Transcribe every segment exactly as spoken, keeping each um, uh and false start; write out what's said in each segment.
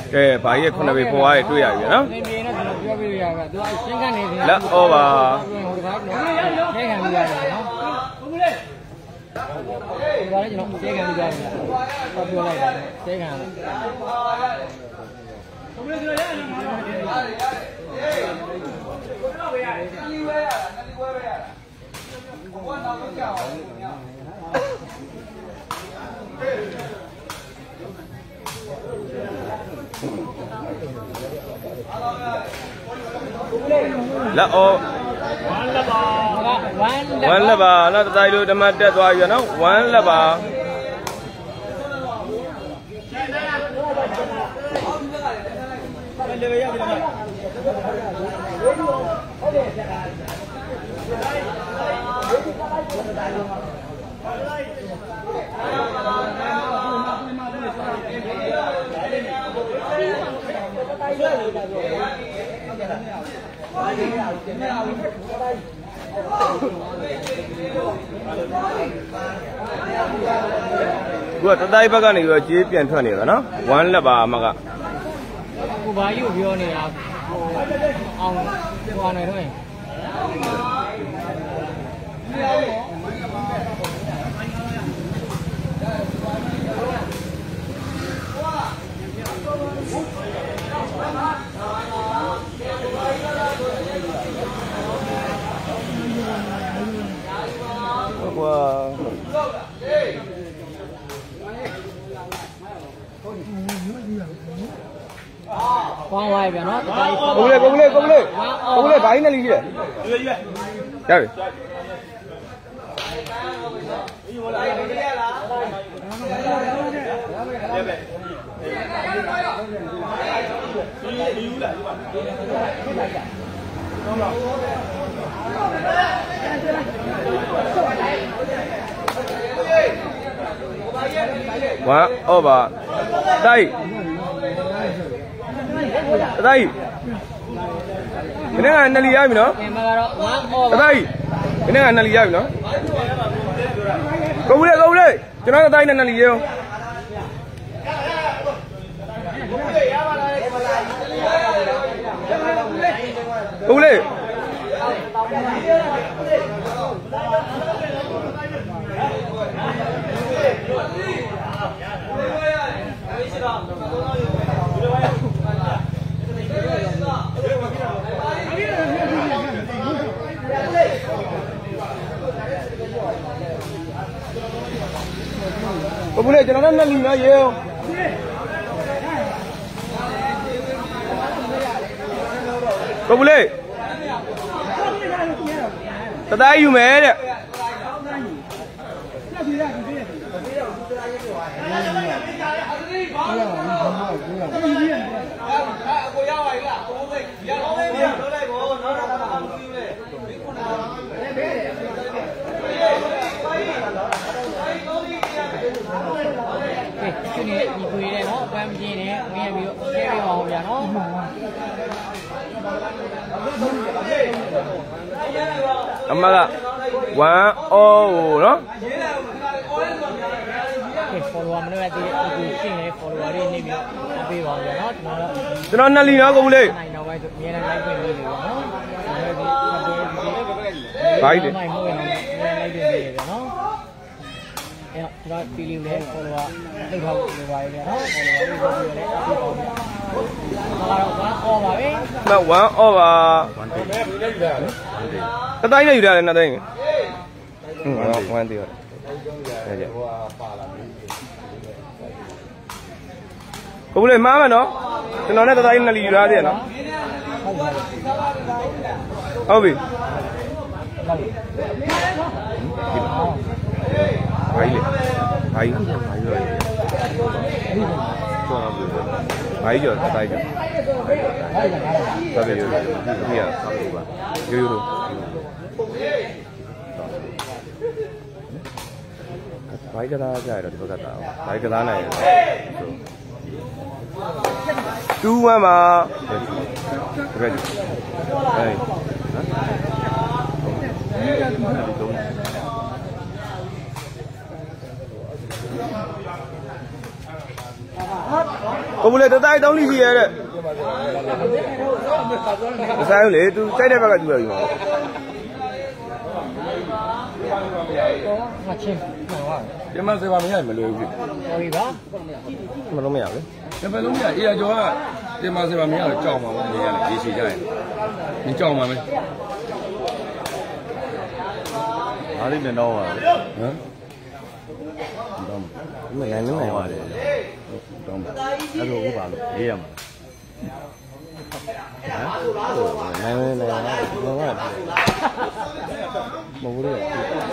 ကဲဘာကြီးခုနှစ်ပေပေါ်ရတွေ့ရပြီနော်နေနေတော့ကျွန်တော်ပြောပြရပါသူကရှင်းကနေတယ်လက်ဩပါဟိုတကားတော့ရှင်းခံပြီးရတယ်နော်ဟုတ်ကဲ့ဒီဘာလဲကျွန်တော်ရှင်းခံပြီးရတယ်တော့ပြောလိုက်တယ်ရှင်းခံတယ်ဟုတ်ကဲ့ကျွန်တော်ရတယ်တော့ပဲရတယ်နလီဝဲရတာနလီဝဲပဲရတာဘုရားတော့ကြောက်လက်ဩဝမ်းလက်ပါဝမ်းလက်ပါနော်တတိုင်းလိုဓမ္မတက်သွားပြီနော်ဝမ်းလက်ပါกูตะไต้ဘက်ကနေပြီးကြေးပြန်ထွက်နေပါနော်ဝမ်းလက်ပါအမကကိုဘာကြီးကိုပြောနေတာဟိုအောင်ဟိုအနေတော့ကွာကောင်းသွားပြီဗျာနော်တတိုင်းကိုကလေးကိုကလေးကိုကလေးကိုကလေးဘာကြီးနဲ့လီကြီးလဲရွေးရွေးရပြီဝမ်းဩပါတိုက်တိုက်ဒီနေ့ကနလီရပြီနော်ပြန်မှာတော့ဝမ်းဩပါတိုက်ဒီနေ့ကနလီရပြီနော်ကိုဦးလေးကိုဦးလေးကျွန်တော်တိုက်နဲ့နလီရောကိုဦးလေးကိုဘူးလေကျွန်တော်နဲ့လီနော်ရေကိုဘူးလေတတိုင်းယူမယ်တဲ့ဒီနေ့ဒီကိုရဲနော်အပန်းပြင်းနေမင်းရပြီးတော့ဆဲရအောင်ဗျာနော်အမကဝမ်းဩနော် follower မလို့ရသေးဘူးရှင်းနေ follower လေးနေပြီးပေးပါဦးဗျာနော်ကျွန်တော်နှစ်လီနော်ကိုဘူးလေးနိုင်တော့ပဲအများနဲ့ like ပေးနေတယ်ဗျာနော်ဘာကြီးလဲနိုင်ဟုတ်ရင် like ပေးနေတယ်ဗျာနော်အဲ့တော့ကျွန်တော်ပီလီလေး follower လောက်ထားလို့ပါရဗျာနော် follower လေးကိုပြီးလဲအပေးပါဦးဗျာဒါကတော့ဝမ်းဩပါပဲနော်ဝမ်းဩပါဝမ်းတေးတတိုင်းနဲ့ယူရတယ်နှစ်တိုင်းဟွန်းဝမ်းတေးရတယ်ကြည့်ကိုဘူးလေးမားမယ်နော်ကျွန်တော်နဲ့တတိုင်းနှစ်လီယူရသေးရနော်ဟုတ်ပြီဘာကြီးလဲဘာကြီးဘာကြီးဘာကြီးကြောတတိုင်းကြောဆက်ရရဒီရဆောက်လို့ပါရိုးရိုးဘာကြီးကသားကြရတော့ဒီဘက်ကသားဘာကြီးကသားနိုင်ဆိုတူးဝမ်းမှာတကယ်ကြီးဟဲ့နော်ကိုဘူးလေတတိုင်းတောင်းလို့ရှိရတဲ့မဆိုင်ဘူးလေသူတိုက်တဲ့ဘက်ကသူ့ရယူမှာငါချင်းနော်ဟာဒီမှာစေပါမရမလို့ဘူးဟုတ်ပြီပါမလို့မရဘူးဒီဘက်လုံးမရအေးရကျော်ကဒီမှာစေပါမရတော့ကြောက်မှာပေါ့နေရလေရေးစီကြရင်မကြောက်မှာမယ်အားလေးနဲ့တော့ပါဟမ်တော့မနိုင်နေနိုင်ပါလေတော့အဲ့လိုဟုတ်ပါလို့ရေးရမှာဟမ်နိုင်နေနိုင်ပါတော့ဘာမဟုတ်ဘူး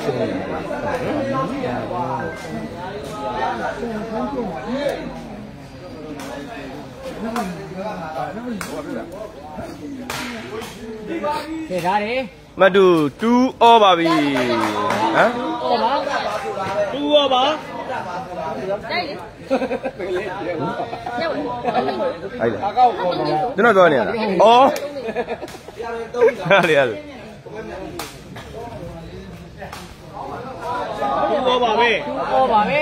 ကဲဒါလေမတူtwo all ပါပြီဟမ် all ပါtwo all ပါတိုက်လေအဲ့ဒါကျွန်တော်သွားနေရလားဩဟာလေအဲ့ဒါ two all ပါပဲtwo all ပါပဲ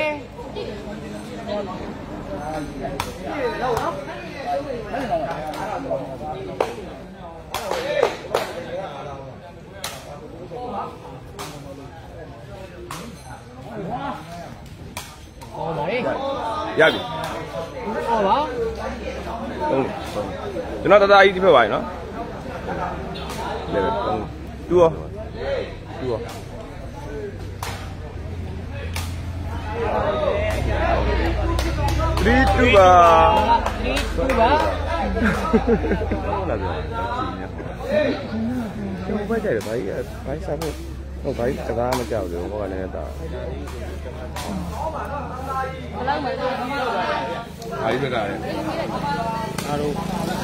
ဟောပါလေရပြီဟောပါဟုတ်ကျွန်တော်တသားကြီးဒီဖက်ပါရနော်လေတူရောတူရောthree two ပါ three two ပါလာတယ်ကျွန်တော်ပဲကြိုက်တယ်ဘာကြီးဘာကြီးစားဖို့ဟိုဘာကြီးစကားမကြောက်ဘူးဘောကလည်းတာဘယ်လောက်မှတော့ဘာကြီးပြတာလဲအားလုံး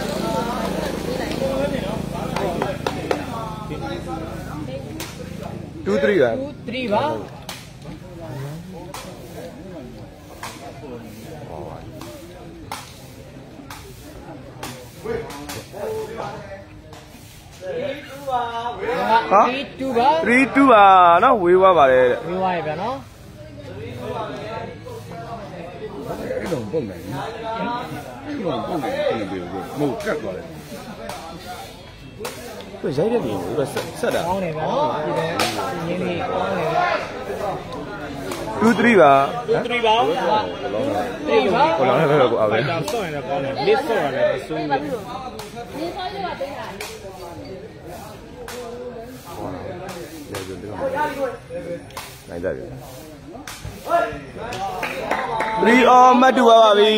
two three ပါ two three ပါဟာ three two ပါ three two ပါနော်ဝေးသွားပါတယ်တဲ့ဝေးသွားရဗျာနော်အဲ့လိုပုံနေအဲ့လိုပုံနေပြင်ပြီးတော့မဟုတ်ကတ်သွားတယ်သူရိုက်တဲ့နေကိုဆက်ဆက်တာကောင်းတယ်ဗျာနော်ဒီတော့ရင်းလေးကောင်းတယ်ဗျာ two three ပါ two three ပါthree ပါဟိုလောင်းလည်းတော့ကိုအားပဲဒါဆော့ရင်လည်းကောင်းတယ် list ဆော့ရတယ်အစိုးရနေဆော့ရတော့ပေးတာနိုင်တယ်three all မတ်တူပါပါပြီ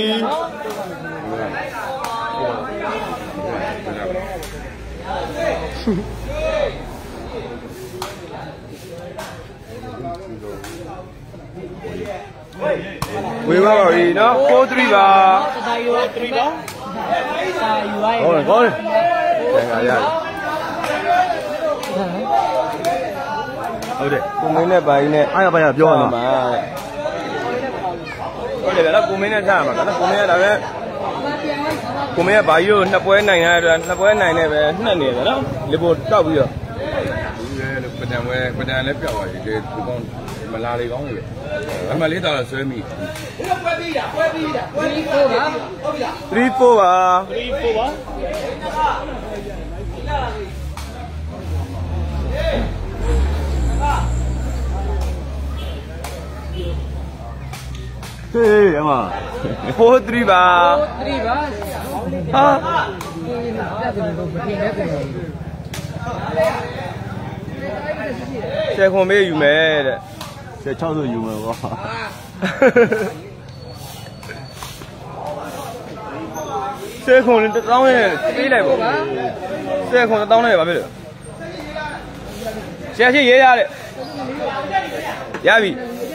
ဝေးပါပါပြီနော်four three ပါတတာယူthreeပါစာယူရဟုတ်တယ်ကောင်းတယ်ငါရတယ်ဟုတ်တယ်ကိုမင်းနဲ့ပိုင်းနဲ့အားရပိုင်းကပြောရမှာဟုတ်တယ်ဗျာကိုမင်းနဲ့ထားရမှာဒါကိုမင်းကဒါပဲကိုမင်းကဘာကြီးကိုနှစ်ပွဲနိုင်ရတဲ့နှစ်ပွဲနိုင်နေပဲနှက်နေတယ်နော်လီပိုတောက်ပြီးတော့ဘူးလေလို့ပဒံဝဲပဒံလည်းပြောက်သွားပြီဒီကောင်းမလာလေကောင်းလေအမလေးတော့ဆွဲမိပွဲပြီးတာပွဲပြီးတာthree fourပါဟုတ်ပြီလား three fourပါ three fourပါဟေးအမfour threeပါ four threeပါဟာတက်တယ်လို့မထင်နဲ့ပြန်ဆယ်ခွန်မေးယူမယ်တဲ့ဆယ်၆ဆိုယူမယ်ကွာဆယ်ခွန်တစ်သောင်းနဲ့ပေးလိုက်ပါဆယ်ခွန်တစ်သောင်းနဲ့ပါဖြစ်လို့ဆရာရှိရေးရတဲ့ရပြီ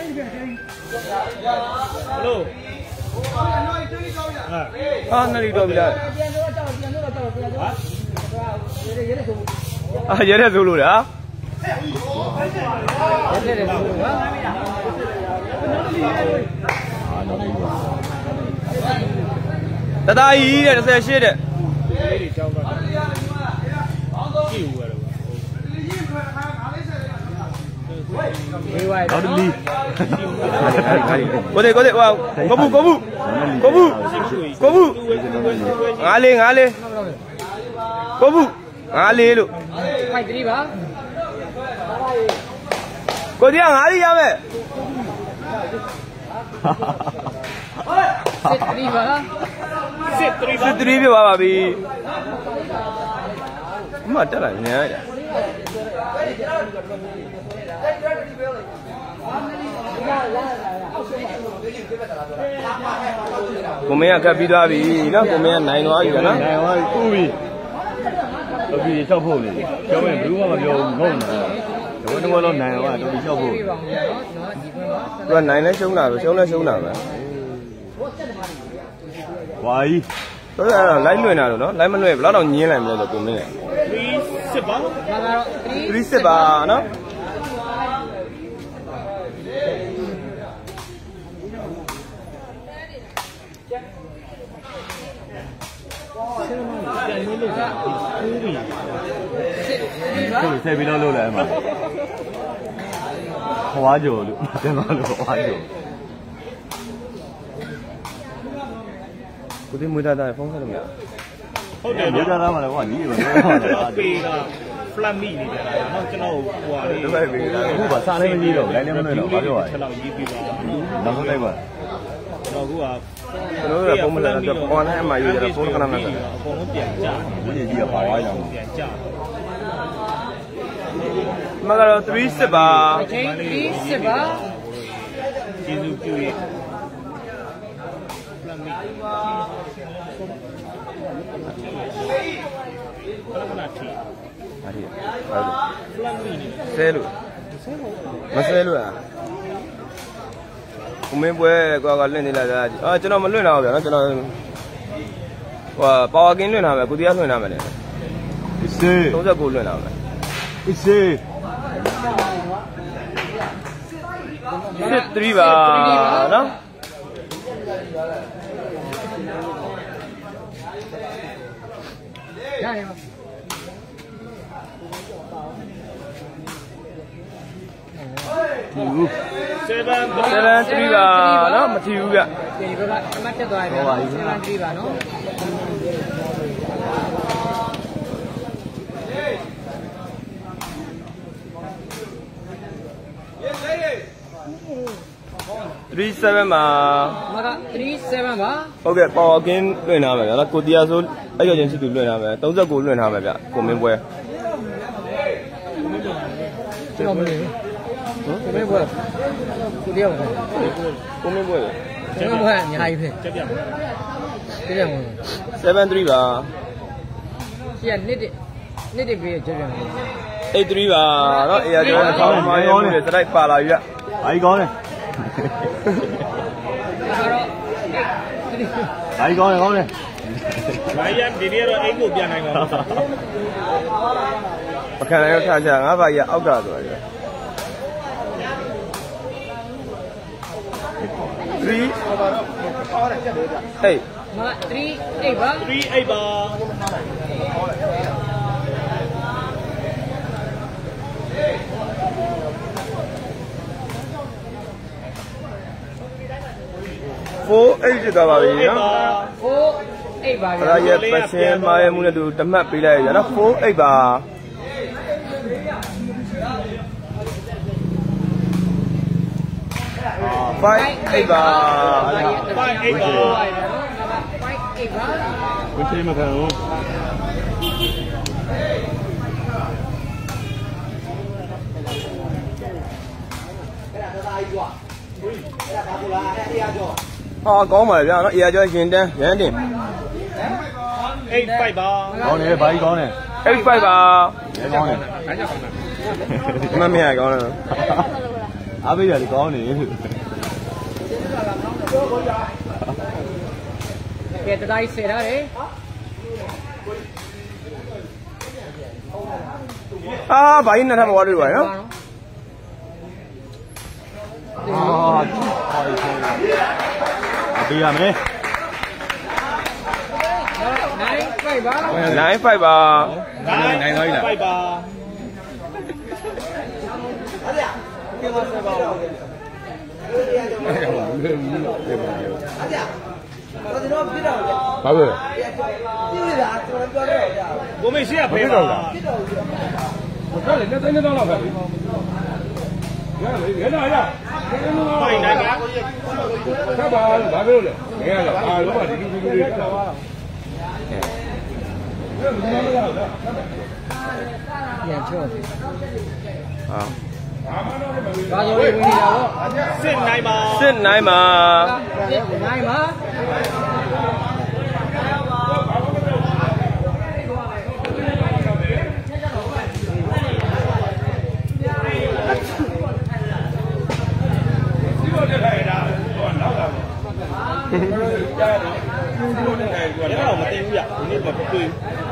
ဟလိုဟာနှစ်ရီတော့ပြီလားပြန်တော့ကြောက်ပြန်တော့ကြောက်ပြန်တော့ရဲရဲဆိုအာရဲရဲဆိုလို့လားရဲရဲဆိုလို့ဟာတသားကြီးတဲ့တစ်ဆယ်ရှစ်တဲ့လေးတွေကြောက်တော့ကြည့်ဦးရတော့ဝေးဝိုင်းနောက်တစ်လီကိုတဲ့ကိုတဲ့ဟိုကိုဘူးကိုဘူးကိုဘူးကိုဘူးငါးလေးငါးလေးကိုဘူးငါးလေးလို့ဖိုက်တရီပါကိုကြီးကငါးလေးရမယ်စစ်တရီပါစစ်တရီပါစစ်တရီပြပါပါပြီအမတက်လာညံရတာကိုမင်းကကပ်ပြီးသွားပြီနော်ကိုမင်းကနိုင်သွားပြီနော်နိုင်သွားပြီဥပြီတော်ပြီချောက်ဖို့လေပြောရင်ဘယ်သူမှမပြောဘူးငုံနေတာဘယ်တော့မှနိုင်သွားတော်ပြီချောက်ဖို့ပြပါဦးနော်ဒီကွန်းပါသူကနိုင်လဲရှုံးတာပဲရှုံးလဲရှုံးတာပဲဝါကြီးဆိုတော့လိုက်လွင်တာလို့နော်လိုက်မလွင်ဘယ်တော့တော့ညင်းလိုက်မလဲဆိုကိုမင်းကစစ်ပါငါကတော့ three စစ်ပါနော်ကိုယ်ဆက်ပြီးတော့လုပ်လိုက်မှာဟွာကြော်လို့တင်သွားလို့ဟွာကြော်ကိုသိမွေးသားသားဖုန်းဆက်လို့မရဟုတ်တယ်မြေသားသားမှလည်းဟွာညီးပဲဟုတ်တယ်ပေက flat meat နေကြတာเนาะကျွန်တော်ဟိုဟာလေးဒုက္ခပဲအခုပါစားလည်းမကြီးတော့လိုက်လည်းမလွယ်တော့ဘာပြောရလဲချက်လောက်ရေးပြပါနောက်ဆုံးလိုက်ပါကျွန်တော်အခုကကျွန်တော်တို့ကဖုန်းမလာတော့ online အမှယူရတာဖုန်းကနမနဲ့အကုန်လုံးပြန်ကြဒီကြီးကြီးကပါသွားကြအောင်ပြန်ကြမကတော့threeစစ်ပါအချင်းဒီစစ်ပါကျေးဇူးပြုရ flat meat ခဏခဏထီဟာဒီဟုတ် flat meat နေဆဲလို့မဆဲလို့อ่ะကိုမင်းပွဲကွာကလွင့်နေလိုက်တာအာကျွန်တော်မလွင့်တော့ဘူးဗျာနော်ကျွန်တော်ဟိုပါဝါကင်းလွင့်တာပဲကိုတရားလွင့်တာပဲလေအစေးသုံးဆက်ကိုလွင့်တာပဲအစေးစစ်threeပါနော်ရတယ်ပါဘူး seven seven threeပါနော်မထီဘူးဗျဒီဘက်ကအမတ်တက်သွားပြီဆယ်လန်တရီပါနော် three seven ပါမကthree sevenပါဟုတ်ကဲ့ power gain လွှင့်ထားမယ်ဗျာနော်ကိုတရားဆိုအဲ့ရချင်းစီတူလွှင့်ထားမယ်သုံးဆက်ကိုလွှင့်ထားမယ်ဗျကိုမင်းပွဲကျွန်တော်မလို့ဟမ်ကိုမေးပွဲကိုတယောက်ပဲကိုမင်းပွဲလေကျွန်တော်ကအများကြီးပဲချက်ပြတကယ်မဟုတ် seven three ပါရှေ့ကနှစ်တစ်နှစ်တစ်ပြည့်ကြပြန်တယ် eight three ပါနော်အေးရကျော်ဆောင်းမိုင်းရုံးနေစတိုက်ပါလာပြီဗျဘာကြီးကောင်းလဲဒါတော့ဘာကြီးကောင်းလဲကောင်းလဲဘာရဒီနေ့တော့အိမ်ကိုပြန်နိုင်ပါဘူးပကံရောထားချငါးပါးရအောက်ကဆိုရတယ် three eight မကthree eightပါ three eight ပါ four eight ဖြစ်သွားပါပြီနော် four eightပါဗျာအဲ့ဒါရဲ့ပတ်စင်မာရဲ့မှုနဲ့တူတမတ်ပေးလိုက်ရနော် four eight ပါfive eight ပါ five eight ပါ five eightပါဝင်းချင်းမခံဘူးဟာကောင်းပါလေဗျာနော်အေးရကျော်ရင်တန်းရန်တင် eight five ပါကောင်းတယ်ဘာကြီးကောင်းလဲ eight five ပါရဲကောင်းတယ်အားကြောင့်ပါမမရကောင်းတယ်အားပေးရတယ်ကောင်းနေကဲတတိုင်းဆယ်ရတယ်အာဘာကြီးနဲ့ထပ်မဝါတွေ့ပါနော်အာဟာအပေးရမယ် nine five ပါ nine five ပါနိုင်သွားပြီလားfive ပါဘာလို့လဲကိုမေရှိရဖေးပါလားဘယ်လဲနေနေတော့လောက်ပဲရလေရနာရဖိုင်နိုင်ကခက်ပါဘာလို့လဲငယ်ရလားအာလို့ပါဒီလူလူတွေတော့ပါပြန်ချော့ဟာဘာလို့ဝင်နေတာပေါ့စစ်နိုင်ပါစစ်နိုင်ပါစစ်နိုင်ပါရတော့မသိဘူးရဒီနေ့မတွေ့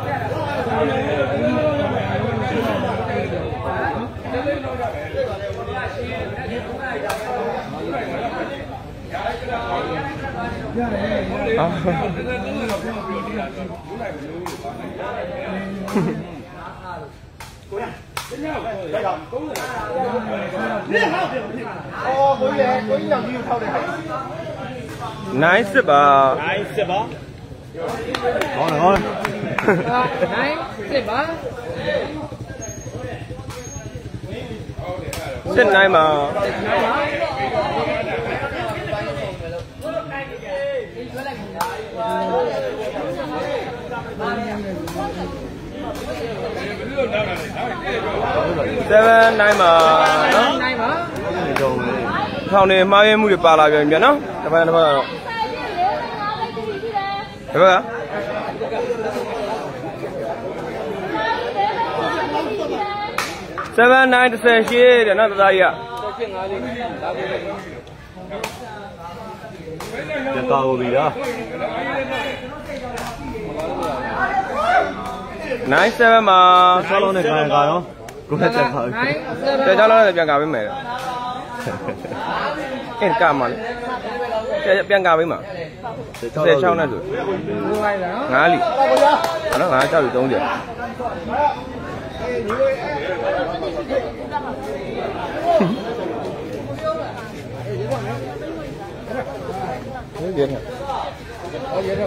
နိုင်စစ်ပါနိုင်စစ်ပါ好嘞好嘞နိုင်စစ်ပါစစ်နိုင်ပါseven nineပါနော်နိုင်ပါထောင်နေမှားရမှုတွေပါလာပြန်ပြန်နော်တစ်ပတ်တစ်ပတ်တော့တစ်ပတ်ကseven nineတစ်ဆယ်ရှိတယ်နော်တသားကြီးကပြတ်သွားပြီလား nine sevenမှာဆောလုံးနဲ့ခံရတော့ကိုယ်ကတက်ပါပြီတဲ့ကြောင်းလုံးနဲ့ပြန်ကာပေးမယ်အဲ့ကမှလေပြန်ကာပေးမှာဆယ်ချောင်းနဲ့ဆိုငါးလီနော်ငါးချောက်လီသုံးကျဟုတ်ရဲ့ဟုတ်ရဲ့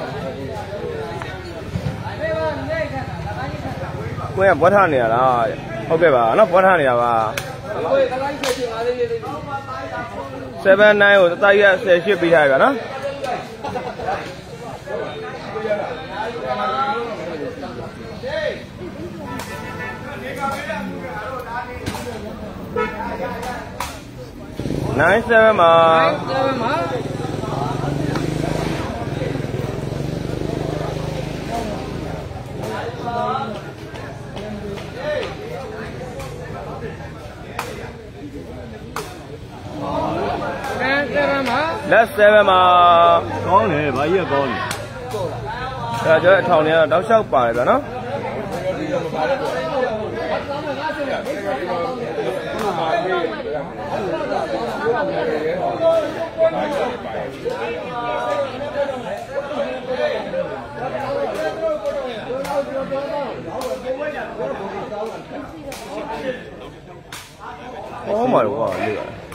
ကိုယ်ကဘွားထားနေရလားဟုတ်ကဲ့ပါနော်ဘွားထားနေရပါseven nineကိုတသားကြီးကဆယ်ရှစ်ပေးထားရပါနော်nine sevenမှာ sevenမှာလက်sevenမှာကောင်းတယ်ဘာကြီးကကောင်းတယ်ဒါကြောင့်အထောင်ထဲတော့တောက်လျှောက်ပါတယ်ဗျာနော်ဟောမှာတော့ကွာလေ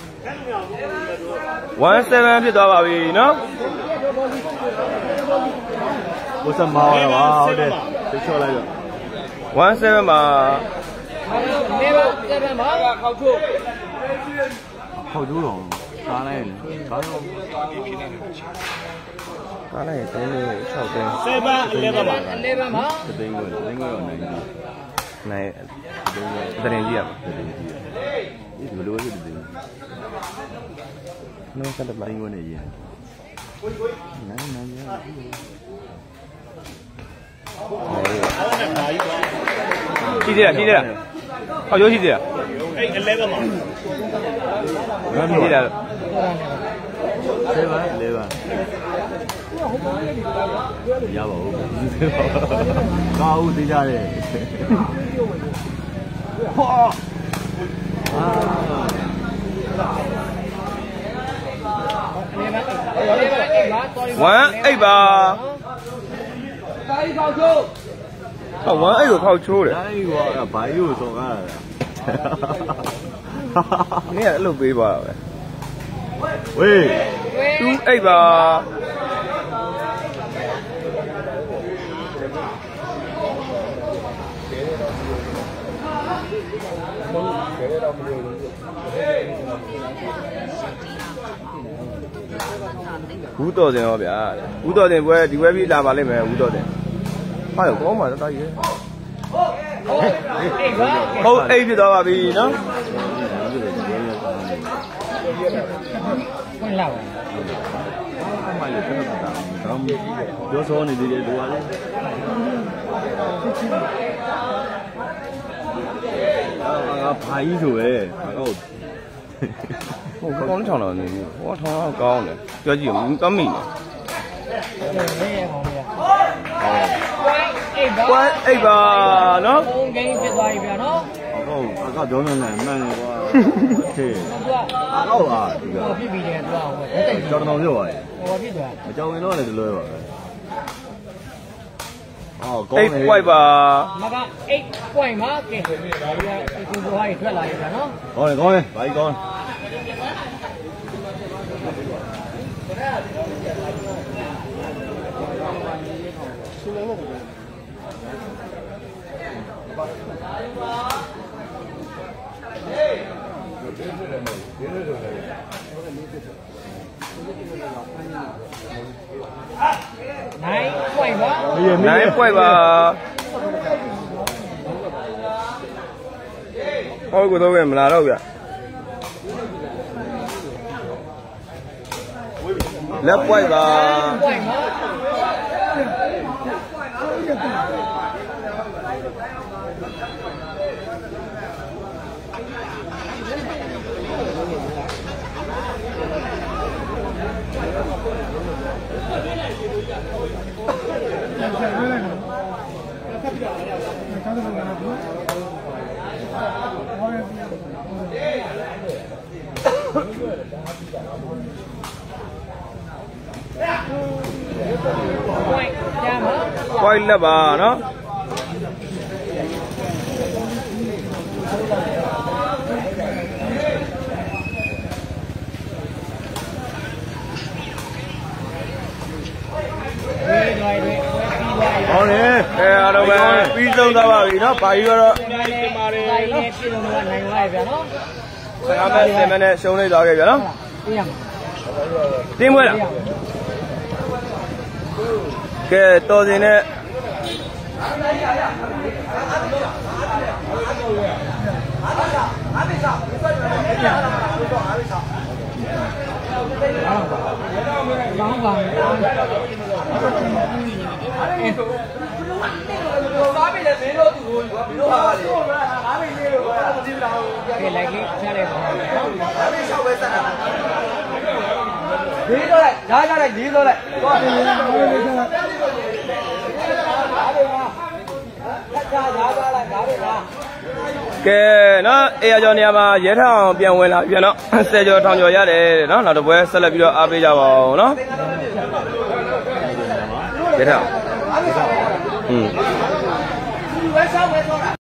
one seven ဖြစ်သွားပါပြီနော်ဘုစမောင်းပါဟုတ်တယ်သိချောလိုက်တော့ one sevenမှာနေပါsevenမှာခေါက်ချိုးခေါက်ချိုးတော့စားလိုက်တယ်ဘာလို့စားလိုက်တယ်၆တင်း seven elevenမှာ elevenမှာသိန်းကိုသိန်းကိုတော့နိုင်ပြီနိုင်တရင်ကြီးရပါတရင်ကြီးရဒီလိုလိုရတဲ့ no se te tengo en ella no no no ရှိသေးလားရှိသေးလားဟောရိုးရှိသေးလားအဲ့elevenမှာရှိသေးလား seven elevenရပါဦးကောင်းဦးသိကြတယ်ဟောအာ one eight ပါတိုင်းခေါက်ချိုးဟောone eightကိုခေါက်ချိုးတယ်တိုင်းကွာဘာကြီးကိုစော်ကားတာ你也路背吧？ 喂， 都哎吧。五多錢我ဗျာ五多錢ပွဲဒီပွဲပြီးလာပါလိမ့်မယ်五多錢ဟာရောကောင်းပါတော့တာကြီးဟုတ်အိပ်ဖြစ်သွားပါပြီနော်ဝင်လာပါအမှလည်းပြန်တော့တာတော့ပြောစောနေသေးတယ်တို့ကလည်းအာဖိုင်းဆိုပဲဟုတ်ဟိုကောင်းချောင်းတော့နေဟိုထောင်းတော့ကောင်းတယ်ပြောကြည့်ဦးကမိနေနေရအောင်ဗျာကွာအိပ်ပါနော်ဘုံဂိမ်းဖြစ်သွားပြီဗျာနော်ဟုတ်အကောက်ကြောင်းနေတယ်မှန်တယ်ကွာthếအကောက်อ่ะဒီကဖြစ်ပြီးတယ်သူကဟိုကျောင်းတော်ပြောပါလေဟိုဖြစ်သွားမကြောင်ရင်တော့လည်းဒီလိုပဲအော်ကောင်းတယ်8 point ပါမက8 point မှာကဲဒါကြီးကဒီကိုဟိုထွက်လာပြီဗျာနော်ကောင်းတယ်ကောင်းတယ်ဘာကြီးကောင်း nine point ပါ nine point ပါဟောကိုတော့ပဲမလာတော့ဗျလက် point ပါ point ပါကွိုက်လက်ပါနော်ဟောလေအဲအားလုံးပဲပြီးဆုံးသွားပါပြီနော်ဘာကြီးကတော့တင်ပါတယ်နော်ပြည်လုံးကနိုင်သွားပြီဗျာနော်ဆယ်မိနစ်ဆယ်မိနစ်ရှုံးနေသွားခဲ့ဗျာနော်ပြရမှာတင်းပွဲလားကဲတော်စင်နဲ့ဘောင်းပါဘာပဲလဲမင်းတို့သူကိုဘယ်လိုပါလဲဘာပဲလေးလို့ဘာမကြည့်ဘူးလားကဲလိုက်လေးချလိုက်ပါဘာပဲရှောက်ပဲစက်တာလေးတော့လိုက်ဓာတ်ကြလိုက်လေးတော့လိုက်သွားပြီလေးတော့လိုက်ဘာပဲပါဓာတ်ဓာတ်ဓာတ်လိုက်ဘာပဲပါကဲနော်အေရကျော်နေရာမှာရဲထောင်ပြန်ဝင်လာပြန်တော့ဆယ်ကျော်ထောင်ကျော်ရတယ်နော်နောက်တစ်ပွဲဆက်လက်ပြီးတော့အားပေးကြပါအောင်နော်ရဲထောင်อืม